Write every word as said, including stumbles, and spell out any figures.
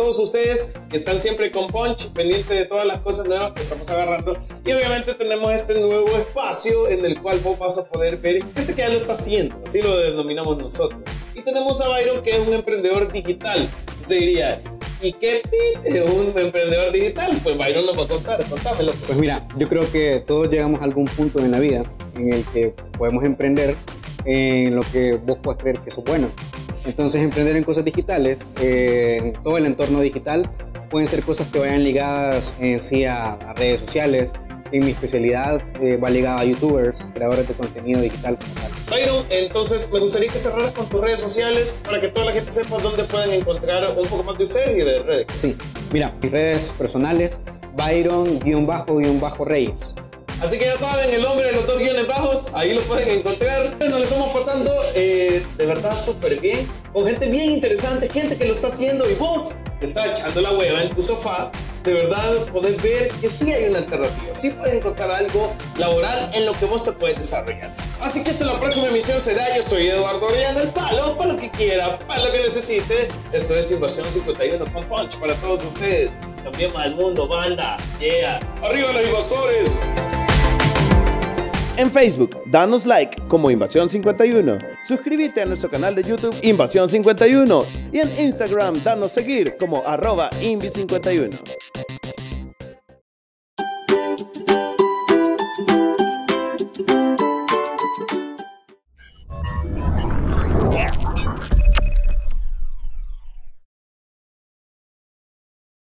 todos ustedes que están siempre con Punch, pendiente de todas las cosas nuevas que estamos agarrando. Y obviamente tenemos este nuevo espacio en el cual vos vas a poder ver gente que ya lo está haciendo, así lo denominamos nosotros. Y tenemos a Byron, que es un emprendedor digital. Se diría, ¿y qué pip es un emprendedor digital? Pues Byron nos va a contar, contámelo. Pues mira, yo creo que todos llegamos a algún punto en la vida en el que podemos emprender en lo que vos puedas creer que eso es bueno. Entonces, emprender en cosas digitales, eh, en todo el entorno digital, pueden ser cosas que vayan ligadas en sí a, a redes sociales. En mi especialidad eh, va ligada a youtubers, creadores de contenido digital como tal. Byron, entonces me gustaría que cerraras con tus redes sociales para que toda la gente sepa dónde pueden encontrar un poco más de ustedes y de redes. Sí, mira, mis redes personales, Byron-Reyes. Así que ya saben, el hombre de los dos guiones bajos, ahí lo pueden encontrar. Nos lo estamos pasando eh, de verdad súper bien, con gente bien interesante, gente que lo está haciendo, y vos que estás echando la hueva en tu sofá, de verdad podés ver que sí hay una alternativa, sí puedes encontrar algo laboral en lo que vos te puedes desarrollar. Así que hasta la próxima emisión será, yo soy Eduardo Orellana, el palo, para lo que quiera, para lo que necesite. Esto es Invasión cincuenta y uno con Punch para todos ustedes. Cambiemos al mundo, banda, yeah. ¡Arriba los invasores! En Facebook, danos like como Invasión cincuenta y uno. Suscríbete a nuestro canal de YouTube Invasión cincuenta y uno. Y en Instagram, danos seguir como arroba Invi cincuenta y uno.